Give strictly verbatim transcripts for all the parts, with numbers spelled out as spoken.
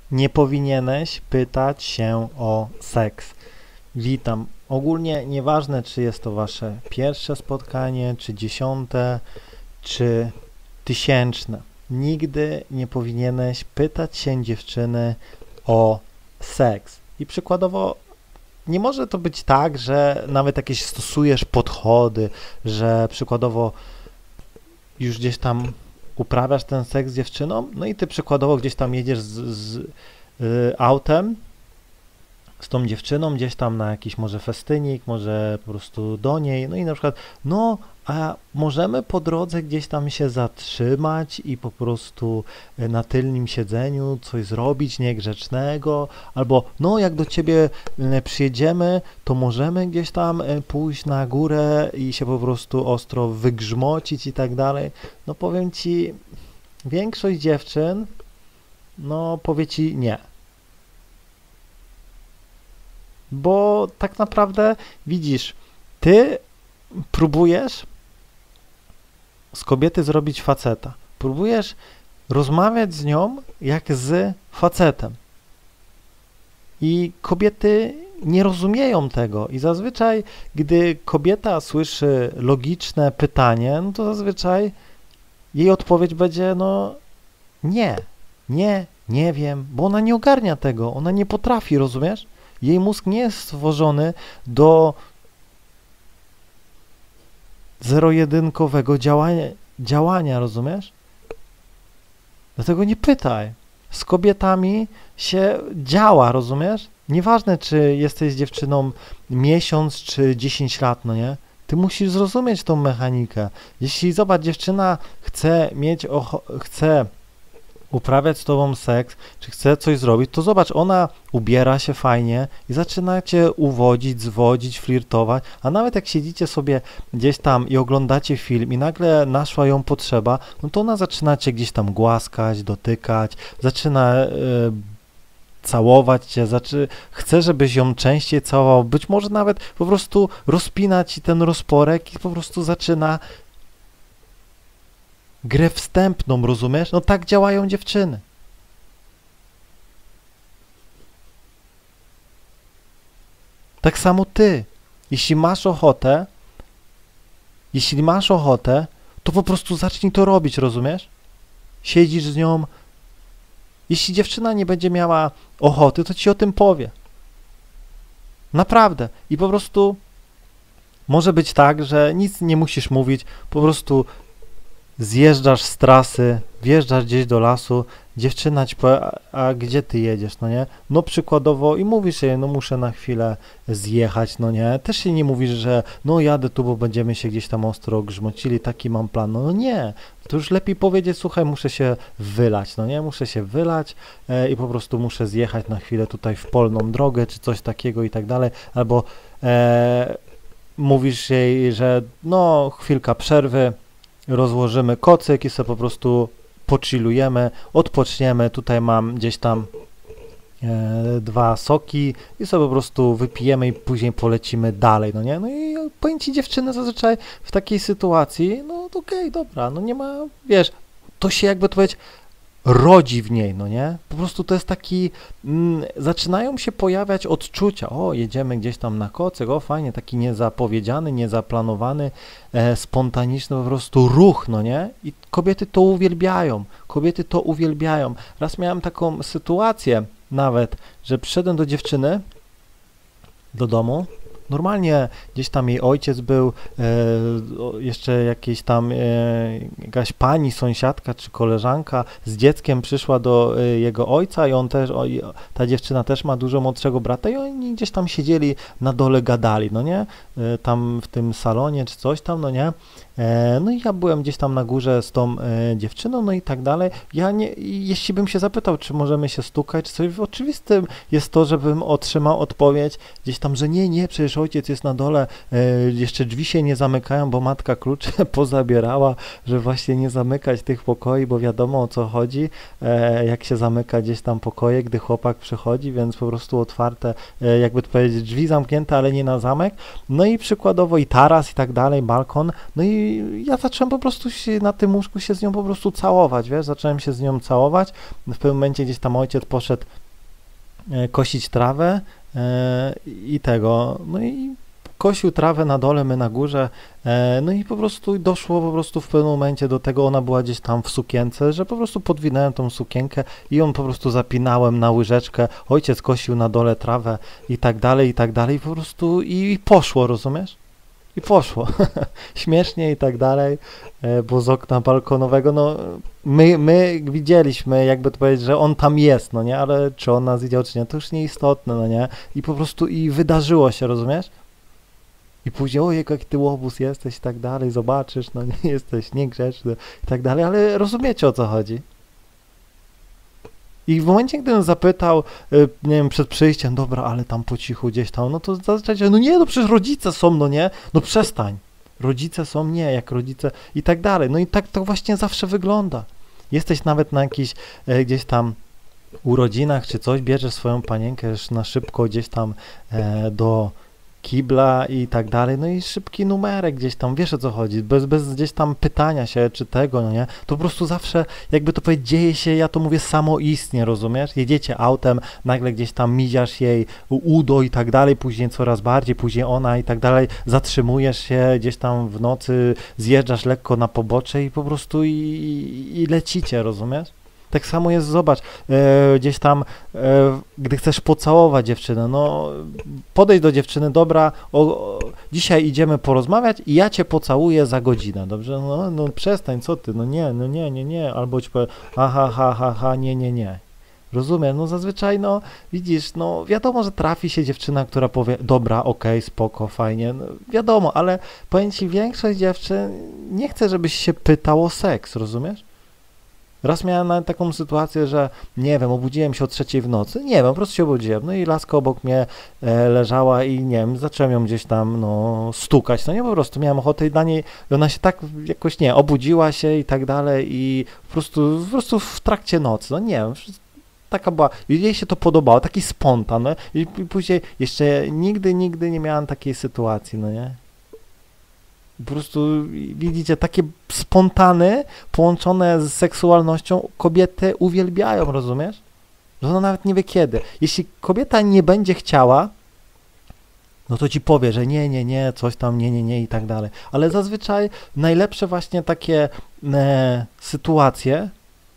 Nie powinieneś pytać się o seks. Witam. Ogólnie nieważne, czy jest to wasze pierwsze spotkanie, czy dziesiąte, czy tysięczne. Nigdy nie powinieneś pytać się dziewczyny o seks. I przykładowo nie może to być tak, że nawet jakieś stosujesz podchody, że przykładowo już gdzieś tam uprawiasz ten seks z dziewczyną, no i ty przykładowo gdzieś tam jedziesz z, z y, autem z tą dziewczyną gdzieś tam na jakiś może festynik, może po prostu do niej, no i na przykład, no a możemy po drodze gdzieś tam się zatrzymać i po prostu y, na tylnym siedzeniu coś zrobić niegrzecznego, albo no jak do ciebie y, przyjedziemy, to możemy gdzieś tam y, pójść na górę i się po prostu ostro wygrzmocić i tak dalej. No powiem ci, większość dziewczyn, no powie ci nie. Bo tak naprawdę widzisz, ty próbujesz z kobiety zrobić faceta. Próbujesz rozmawiać z nią jak z facetem. I kobiety nie rozumieją tego. I zazwyczaj, gdy kobieta słyszy logiczne pytanie, no to zazwyczaj jej odpowiedź będzie no nie, nie, nie wiem, bo ona nie ogarnia tego, ona nie potrafi, rozumiesz? Jej mózg nie jest stworzony do zero-jedynkowego działania, działania, rozumiesz? Dlatego nie pytaj. Z kobietami się działa, rozumiesz? Nieważne, czy jesteś dziewczyną miesiąc, czy dziesięć lat, no nie? Ty musisz zrozumieć tą mechanikę. Jeśli, zobacz, dziewczyna chce mieć, ocho- chce uprawiać z tobą seks, czy chce coś zrobić, to zobacz, ona ubiera się fajnie i zaczyna cię uwodzić, zwodzić, flirtować, a nawet jak siedzicie sobie gdzieś tam i oglądacie film i nagle naszła ją potrzeba, no to ona zaczyna cię gdzieś tam głaskać, dotykać, zaczyna e, całować cię, zaczy, chce, żebyś ją częściej całował, być może nawet po prostu rozpina ci ten rozporek i po prostu zaczyna grę wstępną, rozumiesz? No tak działają dziewczyny. Tak samo ty. Jeśli masz ochotę, jeśli masz ochotę, to po prostu zacznij to robić, rozumiesz? Siedzisz z nią. Jeśli dziewczyna nie będzie miała ochoty, to ci o tym powie. Naprawdę. I po prostu może być tak, że nic nie musisz mówić, po prostu zjeżdżasz z trasy, wjeżdżasz gdzieś do lasu, dziewczyna ci powie, a, a gdzie ty jedziesz, no nie? No przykładowo i mówisz jej, no muszę na chwilę zjechać, no nie? Też się nie mówisz, że no jadę tu, bo będziemy się gdzieś tam ostro grzmocili, taki mam plan, no, no nie. To już lepiej powiedzieć, słuchaj, muszę się wylać, no nie? Muszę się wylać e, i po prostu muszę zjechać na chwilę tutaj w polną drogę, czy coś takiego i tak dalej, albo e, mówisz jej, że no chwilka przerwy, rozłożymy kocyk i sobie po prostu pochillujemy, odpoczniemy. Tutaj mam gdzieś tam e, dwa soki i sobie po prostu wypijemy i później polecimy dalej, no nie? No i powiem ci, dziewczyny zazwyczaj w takiej sytuacji, no to okej, okay, dobra, no nie ma, wiesz, to się jakby to powiedzieć rodzi w niej, no nie? Po prostu to jest taki, mm, zaczynają się pojawiać odczucia, o, jedziemy gdzieś tam na kocyk, o, fajnie, taki niezapowiedziany, niezaplanowany, e, spontaniczny po prostu ruch, no nie? I kobiety to uwielbiają, kobiety to uwielbiają. Raz miałem taką sytuację nawet, że przyszedłem do dziewczyny, do domu, normalnie gdzieś tam jej ojciec był, e, jeszcze jakieś tam e, jakaś pani, sąsiadka czy koleżanka z dzieckiem przyszła do e, jego ojca i on też, o, i ta dziewczyna też ma dużo młodszego brata i oni gdzieś tam siedzieli na dole, gadali, no nie, e, tam w tym salonie czy coś tam, no nie, e, no i ja byłem gdzieś tam na górze z tą e, dziewczyną, no i tak dalej. Ja nie, jeśli bym się zapytał, czy możemy się stukać, czy coś, oczywistym jest to, żebym otrzymał odpowiedź gdzieś tam, że nie, nie, przecież ojciec jest na dole, e, jeszcze drzwi się nie zamykają, bo matka klucze pozabierała, że właśnie nie zamykać tych pokoi, bo wiadomo o co chodzi, e, jak się zamyka gdzieś tam pokoje, gdy chłopak przychodzi, więc po prostu otwarte, e, jakby to powiedzieć, drzwi zamknięte, ale nie na zamek, no i przykładowo i taras i tak dalej, balkon, no i i ja zacząłem po prostu się na tym łóżku się z nią po prostu całować, wiesz, zacząłem się z nią całować, w pewnym momencie gdzieś tam ojciec poszedł e, kosić trawę e, i tego, no i kosił trawę na dole, my na górze, e, no i po prostu doszło po prostu w pewnym momencie do tego, ona była gdzieś tam w sukience, że po prostu podwinąłem tą sukienkę i ją po prostu zapinałem na łyżeczkę, ojciec kosił na dole trawę i tak dalej, i tak dalej, po prostu i, i poszło, rozumiesz? I poszło. Śmiesznie i tak dalej, e, bo z okna balkonowego, no my, my widzieliśmy, jakby to powiedzieć, że on tam jest, no nie, ale czy on nas widział, czy nie, to już nieistotne, no nie, i po prostu i wydarzyło się, rozumiesz? I później, ojej, jaki ty łobuz jesteś i tak dalej, zobaczysz, no nie jesteś niegrzeczny i tak dalej, ale rozumiecie, o co chodzi. I w momencie, gdybym zapytał, y, nie wiem, przed przyjściem, dobra, ale tam po cichu gdzieś tam, no to zazwyczaj, no nie, no przecież rodzice są, no nie, no przestań. Rodzice są, nie, jak rodzice i tak dalej. No i tak to właśnie zawsze wygląda. Jesteś nawet na jakichś e, gdzieś tam urodzinach czy coś, bierzesz swoją panienkę już na szybko gdzieś tam e, do kibla i tak dalej, no i szybki numerek gdzieś tam, wiesz o co chodzi, bez, bez gdzieś tam pytania się, czy tego, no nie, to po prostu zawsze, jakby to powiedzieć, dzieje się, ja to mówię, samoistnie, rozumiesz, jedziecie autem, nagle gdzieś tam miziasz jej udo i tak dalej, później coraz bardziej, później ona i tak dalej, zatrzymujesz się gdzieś tam w nocy, zjeżdżasz lekko na pobocze i po prostu i, i, i lecicie, rozumiesz? Tak samo jest, zobacz, e, gdzieś tam, e, gdy chcesz pocałować dziewczynę, no podejdź do dziewczyny, dobra, o, o, dzisiaj idziemy porozmawiać i ja cię pocałuję za godzinę, dobrze? No, no przestań, co ty, no nie, no nie, nie, nie, albo ci powiem, aha, ha, ha, ha, nie, nie, nie. Rozumiem, no zazwyczaj, no widzisz, no wiadomo, że trafi się dziewczyna, która powie, dobra, okej, spoko, fajnie, no, wiadomo, ale powiem ci, większość dziewczyn nie chce, żebyś się pytał o seks, rozumiesz? Raz miałem nawet taką sytuację, że nie wiem, obudziłem się o trzeciej w nocy, nie wiem, po prostu się obudziłem, no i laska obok mnie e, leżała i nie wiem, zacząłem ją gdzieś tam, no, stukać, no nie, po prostu miałem ochotę i dla niej, i ona się tak jakoś, nie, obudziła się i tak dalej i po prostu, po prostu w trakcie nocy, no nie wiem, taka była, jej się to podobało, taki spontan, no i, i później jeszcze nigdy, nigdy nie miałem takiej sytuacji, no nie. Po prostu, widzicie, takie spontany połączone z seksualnością kobiety uwielbiają, rozumiesz? Że ona nawet nie wie kiedy. Jeśli kobieta nie będzie chciała, no to ci powie, że nie, nie, nie, coś tam, nie, nie, nie i tak dalej. Ale zazwyczaj najlepsze właśnie takie e, sytuacje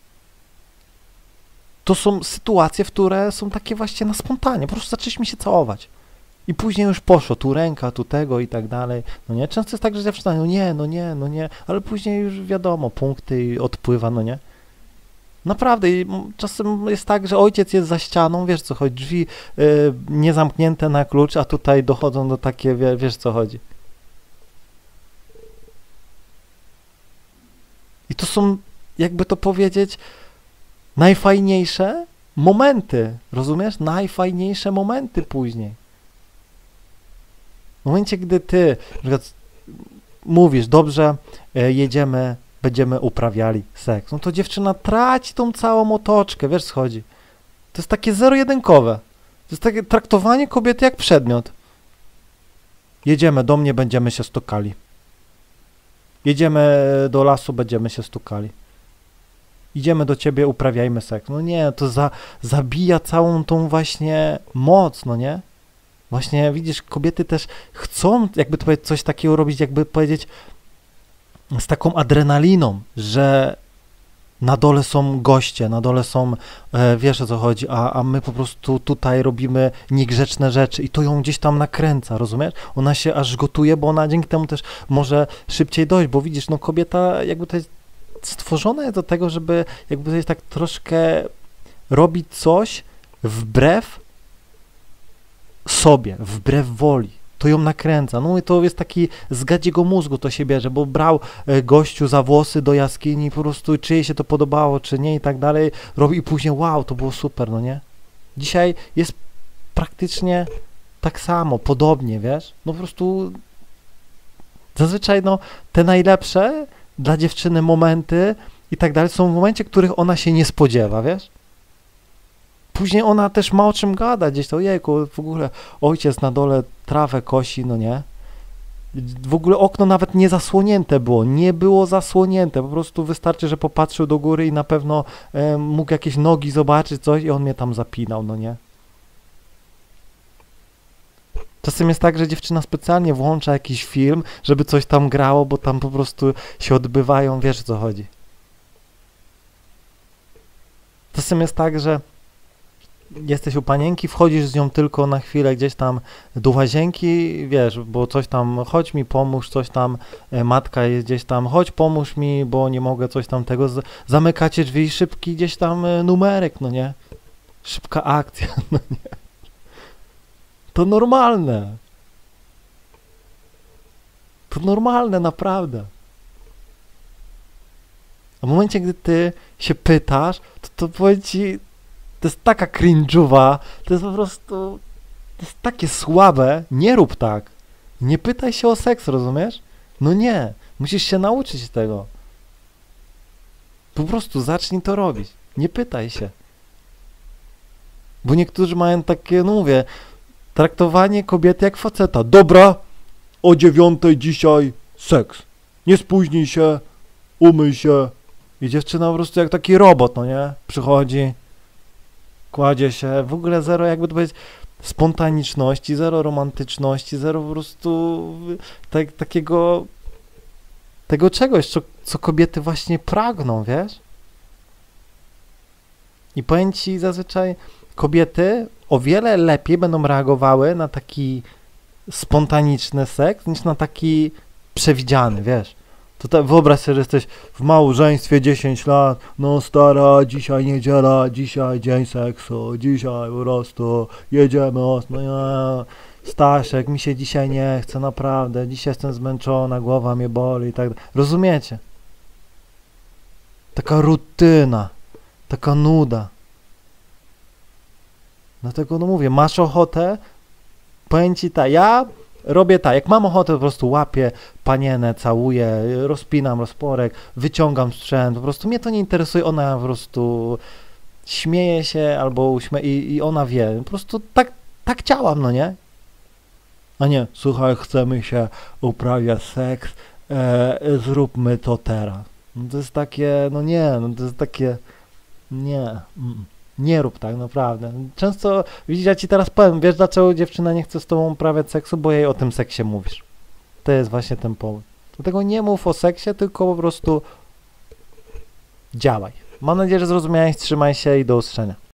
to są sytuacje, w które są takie właśnie na spontanie. Po prostu zaczęliśmy się całować. I później już poszło, tu ręka, tu tego i tak dalej. No nie, często jest tak, że dziewczyna, no nie, no nie, no nie, ale później już wiadomo, punkty i odpływa, no nie. Naprawdę, i czasem jest tak, że ojciec jest za ścianą, wiesz co chodzi, drzwi y, niezamknięte na klucz, a tutaj dochodzą do takie, wie, wiesz co chodzi. I to są, jakby to powiedzieć, najfajniejsze momenty, rozumiesz? Najfajniejsze momenty później. W momencie, gdy ty na przykład mówisz, dobrze, e, jedziemy, będziemy uprawiali seks, no to dziewczyna traci tą całą otoczkę, wiesz co chodzi. To jest takie zero-jedynkowe. To jest takie traktowanie kobiety jak przedmiot. Jedziemy do mnie, będziemy się stukali. Jedziemy do lasu, będziemy się stukali. Idziemy do ciebie, uprawiajmy seks. No nie, to za, zabija całą tą właśnie moc, no nie? Właśnie widzisz, kobiety też chcą, jakby to powiedzieć, coś takiego robić, jakby powiedzieć, z taką adrenaliną, że na dole są goście, na dole są, e, wiesz o co chodzi, a, a my po prostu tutaj robimy niegrzeczne rzeczy i to ją gdzieś tam nakręca, rozumiesz? Ona się aż gotuje, bo ona dzięki temu też może szybciej dojść, bo widzisz, no kobieta jakby to jest stworzona jest do tego, żeby jakby to jest tak troszkę robić coś wbrew sobie, wbrew woli. To ją nakręca. No i to jest taki z gadziego mózgu to się bierze, bo brał e, gościu za włosy do jaskini, po prostu czy jej się to podobało, czy nie i tak dalej, robi i później wow, to było super, no nie? Dzisiaj jest praktycznie tak samo, podobnie, wiesz? No po prostu zazwyczaj no te najlepsze dla dziewczyny momenty i tak dalej są w momencie, których ona się nie spodziewa, wiesz? Później ona też ma o czym gada gdzieś to, ojejku, w ogóle ojciec na dole trawę kosi, no nie? W ogóle okno nawet nie zasłonięte było, nie było zasłonięte, po prostu wystarczy, że popatrzył do góry i na pewno e, mógł jakieś nogi zobaczyć, coś i on mnie tam zapinał, no nie? Czasem jest tak, że dziewczyna specjalnie włącza jakiś film, żeby coś tam grało, bo tam po prostu się odbywają, wiesz o co chodzi. Czasem jest tak, że jesteś u panienki, wchodzisz z nią tylko na chwilę gdzieś tam do łazienki, wiesz, bo coś tam, chodź mi pomóż, coś tam, e, matka jest gdzieś tam, chodź pomóż mi, bo nie mogę coś tam tego, z, zamykacie drzwi i szybki gdzieś tam e, numerek, no nie? Szybka akcja, no nie? To normalne. To normalne, naprawdę. A w momencie, gdy ty się pytasz, to, to powiem ci, to jest taka cringe'owa, to jest po prostu, to jest takie słabe, nie rób tak. Nie pytaj się o seks, rozumiesz? No nie, musisz się nauczyć tego. Po prostu zacznij to robić. Nie pytaj się. Bo niektórzy mają takie, no mówię, traktowanie kobiety jak faceta. Dobra, o dziewiątej dzisiaj seks. Nie spóźnij się, umyj się. I dziewczyna po prostu jak taki robot, no nie? Przychodzi, kładzie się, w ogóle zero, jakby to powiedzieć, spontaniczności, zero romantyczności, zero po prostu tak, takiego, tego czegoś, co, co kobiety właśnie pragną, wiesz? I powiem ci, zazwyczaj kobiety o wiele lepiej będą reagowały na taki spontaniczny seks, niż na taki przewidziany, wiesz? To tak, wyobraź sobie, że jesteś w małżeństwie dziesięć lat, no stara, dzisiaj niedziela, dzisiaj dzień seksu, dzisiaj po prostu jedziemy, no ja, Staszek, mi się dzisiaj nie chce, naprawdę, dzisiaj jestem zmęczona, głowa mnie boli i tak dalej. Rozumiecie? Taka rutyna, taka nuda. Dlatego no mówię, masz ochotę, powiem ci tak, ja robię tak, jak mam ochotę, po prostu łapię panienę, całuję, rozpinam rozporek, wyciągam sprzęt, po prostu mnie to nie interesuje, ona po prostu śmieje się albo uśmie i, i ona wie, po prostu tak, tak działam, no nie? A nie, słuchaj, chcemy się uprawiać seks, e, zróbmy to teraz. No to jest takie, no nie, no to jest takie, nie, mm. Nie rób tak, naprawdę. Często, widzisz, ja ci teraz powiem, wiesz dlaczego dziewczyna nie chce z tobą uprawiać seksu, bo jej o tym seksie mówisz. To jest właśnie ten powód. Dlatego nie mów o seksie, tylko po prostu działaj. Mam nadzieję, że zrozumiałeś, trzymaj się i do usłyszenia.